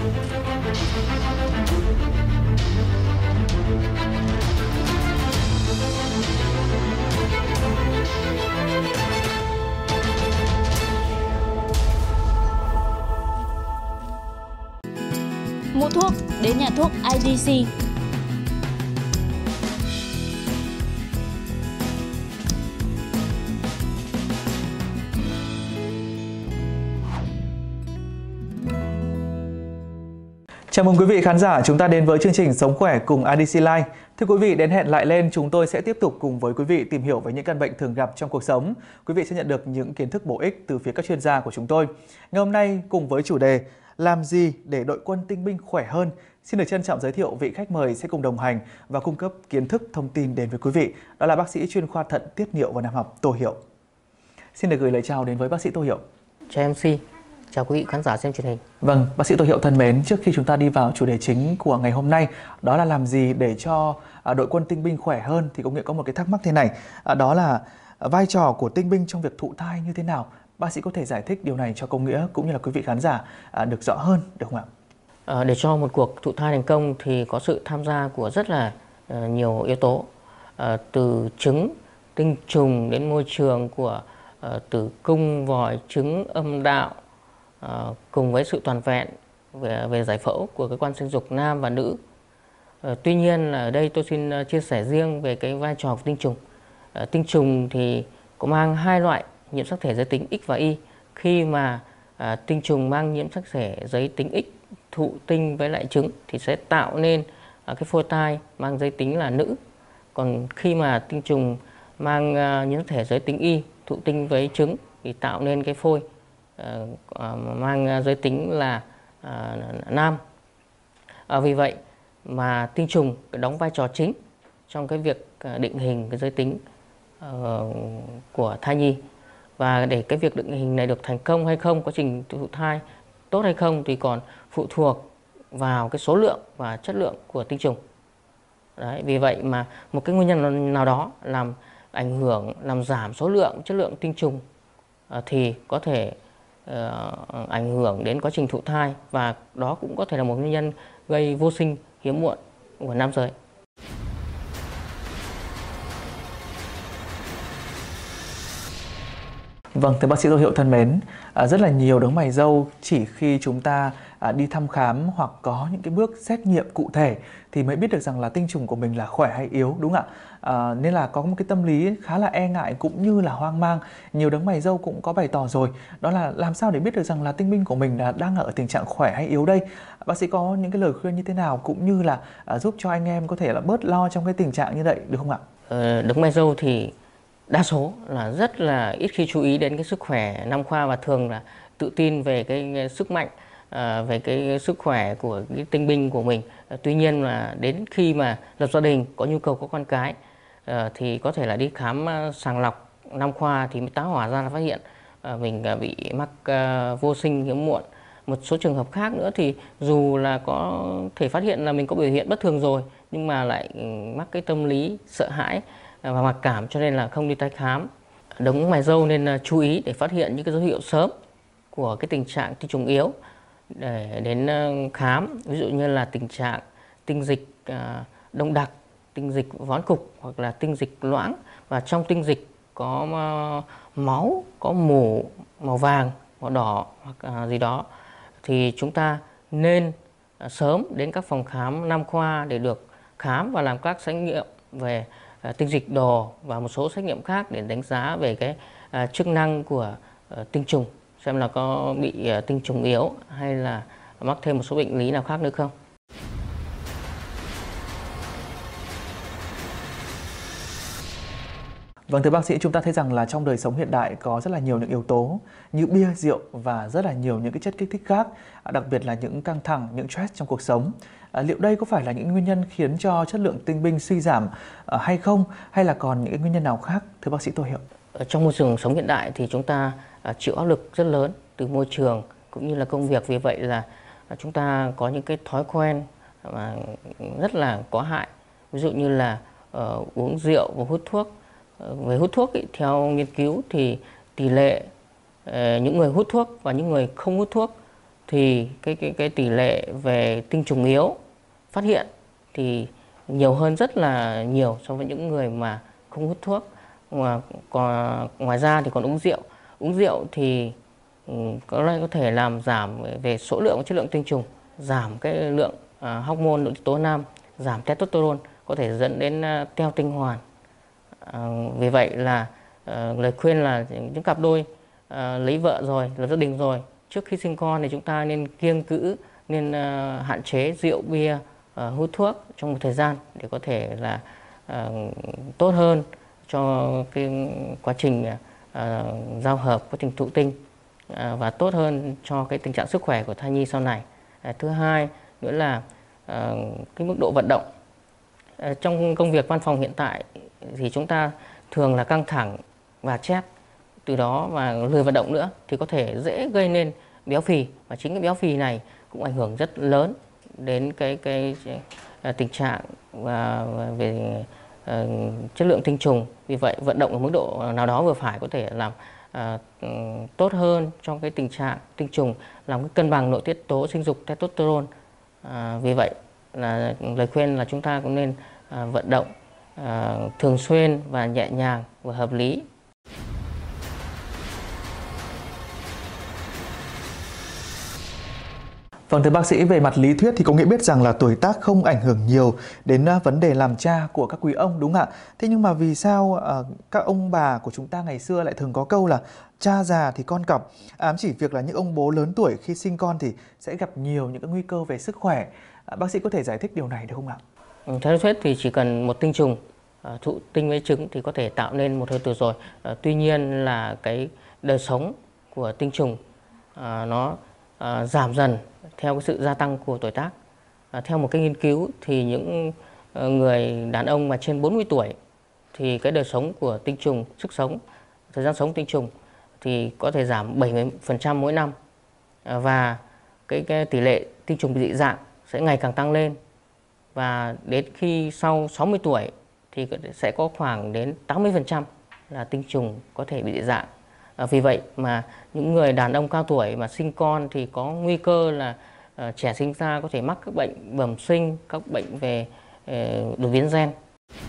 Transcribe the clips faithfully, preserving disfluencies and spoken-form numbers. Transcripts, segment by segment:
Mua thuốc đến nhà thuốc i đê xê. Chào mừng quý vị khán giả, chúng ta đến với chương trình Sống Khỏe cùng i đê xê Live. Thưa quý vị, đến hẹn lại lên, chúng tôi sẽ tiếp tục cùng với quý vị tìm hiểu về những căn bệnh thường gặp trong cuộc sống. Quý vị sẽ nhận được những kiến thức bổ ích từ phía các chuyên gia của chúng tôi. Ngày hôm nay, cùng với chủ đề làm gì để đội quân tinh binh khỏe hơn, xin được trân trọng giới thiệu vị khách mời sẽ cùng đồng hành và cung cấp kiến thức thông tin đến với quý vị. Đó là bác sĩ chuyên khoa thận, tiết niệu và nam học Tô Hiệu. Xin được gửi lời chào đến với bác sĩ Tô Hiệu. Chào em xê, chào quý vị khán giả xem truyền hình. Vâng, bác sĩ Tô Hiệu thân mến, trước khi chúng ta đi vào chủ đề chính của ngày hôm nay, đó là làm gì để cho đội quân tinh binh khỏe hơn, thì có nghĩa có một cái thắc mắc thế này, đó là vai trò của tinh binh trong việc thụ thai như thế nào? Bác sĩ có thể giải thích điều này cho công nghĩa cũng như là quý vị khán giả được rõ hơn được không ạ? À, để cho một cuộc thụ thai thành công thì có sự tham gia của rất là uh, nhiều yếu tố, uh, từ trứng, tinh trùng đến môi trường của uh, tử cung, vòi trứng, âm đạo, uh, cùng với sự toàn vẹn về, về giải phẫu của cơ quan sinh dục nam và nữ. Uh, tuy nhiên ở đây tôi xin uh, chia sẻ riêng về cái vai trò của tinh trùng. Uh, tinh trùng thì có mang hai loại nhiễm sắc thể giới tính X và Y. Khi mà à, tinh trùng mang nhiễm sắc thể giới tính X thụ tinh với lại trứng thì sẽ tạo nên à, cái phôi thai mang giới tính là nữ. Còn khi mà tinh trùng mang à, nhiễm sắc thể giới tính Y thụ tinh với trứng thì tạo nên cái phôi à, à, mang giới tính là à, nam. À, vì vậy mà tinh trùng đóng vai trò chính trong cái việc à, định hình cái giới tính à, của thai nhi. Và để cái việc định hình này được thành công hay không, quá trình thụ thai tốt hay không thì còn phụ thuộc vào cái số lượng và chất lượng của tinh trùng. Đấy, vì vậy mà một cái nguyên nhân nào đó làm ảnh hưởng, làm giảm số lượng, chất lượng tinh trùng uh, thì có thể uh, ảnh hưởng đến quá trình thụ thai, và đó cũng có thể là một nguyên nhân gây vô sinh hiếm muộn của nam giới. Vâng, thưa bác sĩ Tô Hiệu thân mến, à, rất là nhiều đấng mày râu chỉ khi chúng ta à, đi thăm khám hoặc có những cái bước xét nghiệm cụ thể thì mới biết được rằng là tinh trùng của mình là khỏe hay yếu, đúng không ạ? À, nên là có một cái tâm lý khá là e ngại cũng như là hoang mang. Nhiều đấng mày râu cũng có bày tỏ rồi, đó là làm sao để biết được rằng là tinh binh của mình là đang ở tình trạng khỏe hay yếu đây? Bác sĩ có những cái lời khuyên như thế nào cũng như là à, giúp cho anh em có thể là bớt lo trong cái tình trạng như vậy được không ạ? Ờ, đấng mày râu thì đa số là rất là ít khi chú ý đến cái sức khỏe nam khoa, và thường là tự tin về cái sức mạnh, à, về cái sức khỏe của cái tinh binh của mình. À, tuy nhiên là đến khi mà lập gia đình, có nhu cầu có con cái, à, thì có thể là đi khám sàng lọc nam khoa thì mới tá hỏa ra là phát hiện à, mình bị mắc à, vô sinh hiếm muộn. Một số trường hợp khác nữa thì dù là có thể phát hiện là mình có biểu hiện bất thường rồi, nhưng mà lại mắc cái tâm lý sợ hãi và mặc cảm cho nên là không đi tái khám. Đấng mày râu nên chú ý để phát hiện những cái dấu hiệu sớm của cái tình trạng tinh trùng yếu để đến khám, ví dụ như là tình trạng tinh dịch đông đặc, tinh dịch vón cục hoặc là tinh dịch loãng, và trong tinh dịch có máu, có mủ màu vàng, màu đỏ hoặc gì đó, thì chúng ta nên sớm đến các phòng khám nam khoa để được khám và làm các xét nghiệm về tinh dịch đồ và một số xét nghiệm khác để đánh giá về cái uh, chức năng của uh, tinh trùng, xem là có bị uh, tinh trùng yếu hay là mắc thêm một số bệnh lý nào khác nữa không. Vâng, thưa bác sĩ, chúng ta thấy rằng là trong đời sống hiện đại có rất là nhiều những yếu tố như bia, rượu và rất là nhiều những cái chất kích thích khác, đặc biệt là những căng thẳng, những stress trong cuộc sống. À, liệu đây có phải là những nguyên nhân khiến cho chất lượng tinh binh suy giảm à, hay không, hay là còn những cái nguyên nhân nào khác, thưa bác sĩ Tô Hiệu? Ở trong môi trường sống hiện đại thì chúng ta à, chịu áp lực rất lớn từ môi trường cũng như là công việc, vì vậy là à, chúng ta có những cái thói quen mà rất là có hại, ví dụ như là uh, uống rượu và hút thuốc. Về hút thuốc ý, theo nghiên cứu thì tỷ lệ uh, những người hút thuốc và những người không hút thuốc thì cái cái cái tỷ lệ về tinh trùng yếu phát hiện thì nhiều hơn rất là nhiều so với những người mà không hút thuốc. Ngoài, còn, ngoài ra thì còn uống rượu. Uống rượu thì có lẽ có thể làm giảm về số lượng và chất lượng tinh trùng, giảm cái lượng uh, hormone nội tiết tố nam, giảm testosterone, có thể dẫn đến uh, teo tinh hoàn. Uh, vì vậy là uh, lời khuyên là những cặp đôi uh, lấy vợ rồi, lập gia đình rồi, trước khi sinh con thì chúng ta nên kiêng cữ, nên uh, hạn chế rượu bia, uh, hút thuốc trong một thời gian để có thể là uh, tốt hơn cho cái quá trình uh, giao hợp, quá trình thụ tinh, uh, và tốt hơn cho cái tình trạng sức khỏe của thai nhi sau này. Uh, thứ hai nữa là uh, cái mức độ vận động. Uh, trong công việc văn phòng hiện tại thì chúng ta thường là căng thẳng và stress, từ đó và lười vận động nữa thì có thể dễ gây nên béo phì, và chính cái béo phì này cũng ảnh hưởng rất lớn đến cái cái, cái tình trạng và về uh, chất lượng tinh trùng. Vì vậy vận động ở mức độ nào đó vừa phải có thể làm uh, tốt hơn trong cái tình trạng tinh trùng, làm cái cân bằng nội tiết tố sinh dục testosterone. Uh, vì vậy là lời khuyên là chúng ta cũng nên uh, vận động uh, thường xuyên và nhẹ nhàng và hợp lý. Vâng, thưa bác sĩ, về mặt lý thuyết thì có nghĩa biết rằng là tuổi tác không ảnh hưởng nhiều đến vấn đề làm cha của các quý ông, đúng không ạ? Thế nhưng mà vì sao uh, các ông bà của chúng ta ngày xưa lại thường có câu là cha già thì con cọp, ám chỉ việc là những ông bố lớn tuổi khi sinh con thì sẽ gặp nhiều những cái nguy cơ về sức khỏe. Uh, bác sĩ có thể giải thích điều này được không ạ? Theo lý thuyết thì chỉ cần một tinh trùng uh, thụ tinh với trứng thì có thể tạo nên một hơi tử rồi. Uh, tuy nhiên là cái đời sống của tinh trùng uh, nó uh, giảm dần theo cái sự gia tăng của tuổi tác. À, theo một cái nghiên cứu thì những uh, người đàn ông mà trên bốn mươi tuổi thì cái đời sống của tinh trùng, sức sống, thời gian sống tinh trùng thì có thể giảm bảy mươi phần trăm mỗi năm. À, và cái, cái tỷ lệ tinh trùng bị dị dạng sẽ ngày càng tăng lên. Và đến khi sau sáu mươi tuổi thì sẽ có khoảng đến tám mươi phần trăm là tinh trùng có thể bị dị dạng. À, vì vậy mà những người đàn ông cao tuổi mà sinh con thì có nguy cơ là uh, trẻ sinh ra có thể mắc các bệnh bẩm sinh, các bệnh về uh, đột biến gen.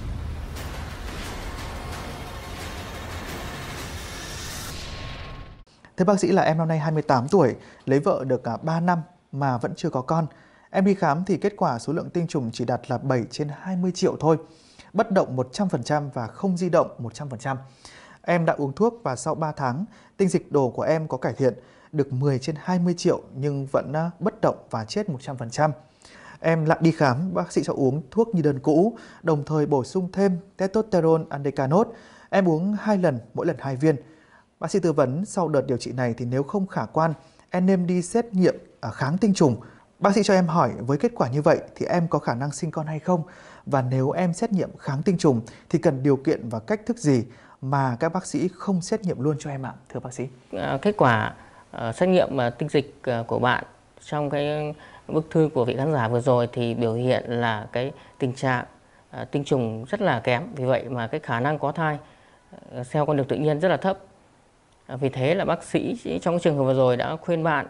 Thưa bác sĩ, là em năm nay hai mươi tám tuổi, lấy vợ được cả ba năm mà vẫn chưa có con. Em đi khám thì kết quả số lượng tinh trùng chỉ đạt là bảy trên hai mươi triệu thôi, bất động một trăm phần trăm và không di động một trăm phần trăm. Em đã uống thuốc và sau ba tháng, tinh dịch đồ của em có cải thiện, được mười trên hai mươi triệu nhưng vẫn bất động và chết một trăm phần trăm. Em lại đi khám, bác sĩ cho uống thuốc như đơn cũ, đồng thời bổ sung thêm testosterone andecanot. Em uống hai lần, mỗi lần hai viên. Bác sĩ tư vấn sau đợt điều trị này thì nếu không khả quan, em nên đi xét nghiệm kháng tinh trùng. Bác sĩ cho em hỏi với kết quả như vậy thì em có khả năng sinh con hay không? Và nếu em xét nghiệm kháng tinh trùng thì cần điều kiện và cách thức gì mà các bác sĩ không xét nghiệm luôn cho em ạ, thưa bác sĩ? À, kết quả uh, xét nghiệm uh, tinh dịch uh, của bạn trong cái bức thư của vị khán giả vừa rồi thì biểu hiện là cái tình trạng uh, tinh trùng rất là kém. Vì vậy mà cái khả năng có thai uh, theo con đường tự nhiên rất là thấp. Uh, vì thế là bác sĩ trong cái trường hợp vừa rồi đã khuyên bạn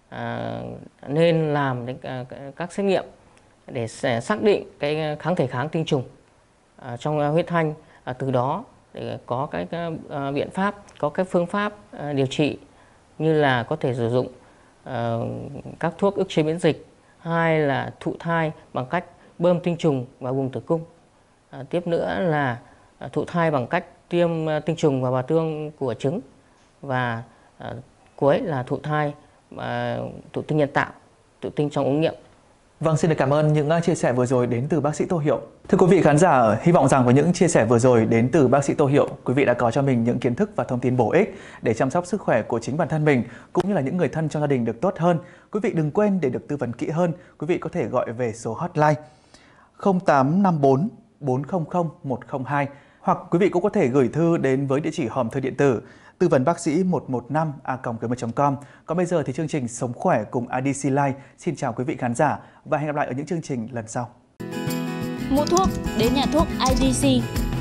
uh, nên làm đến, uh, các xét nghiệm để xác định cái kháng thể kháng tinh trùng uh, trong uh, huyết thanh. Uh, từ đó để có cái, cái uh, biện pháp, có cái phương pháp uh, điều trị như là có thể sử dụng uh, các thuốc ức chế miễn dịch, hay là thụ thai bằng cách bơm tinh trùng vào buồng tử cung. Uh, tiếp nữa là uh, thụ thai bằng cách tiêm uh, tinh trùng vào bào tương của trứng, và uh, cuối là thụ thai uh, thụ tinh nhân tạo, thụ tinh trong ống nghiệm. Vâng, xin được cảm ơn những chia sẻ vừa rồi đến từ bác sĩ Tô Hiệu. Thưa quý vị khán giả, hy vọng rằng với những chia sẻ vừa rồi đến từ bác sĩ Tô Hiệu, quý vị đã có cho mình những kiến thức và thông tin bổ ích để chăm sóc sức khỏe của chính bản thân mình cũng như là những người thân trong gia đình được tốt hơn. Quý vị đừng quên, để được tư vấn kỹ hơn, quý vị có thể gọi về số hotline không tám năm bốn bốn không không một không hai, hoặc quý vị cũng có thể gửi thư đến với địa chỉ hòm thư điện tử tư vấn bác sĩ một một năm a còng gmail chấm com. Còn bây giờ thì chương trình Sống khỏe cùng i đê xê Life xin chào quý vị khán giả và hẹn gặp lại ở những chương trình lần sau. Mua thuốc đến nhà thuốc i đê xê.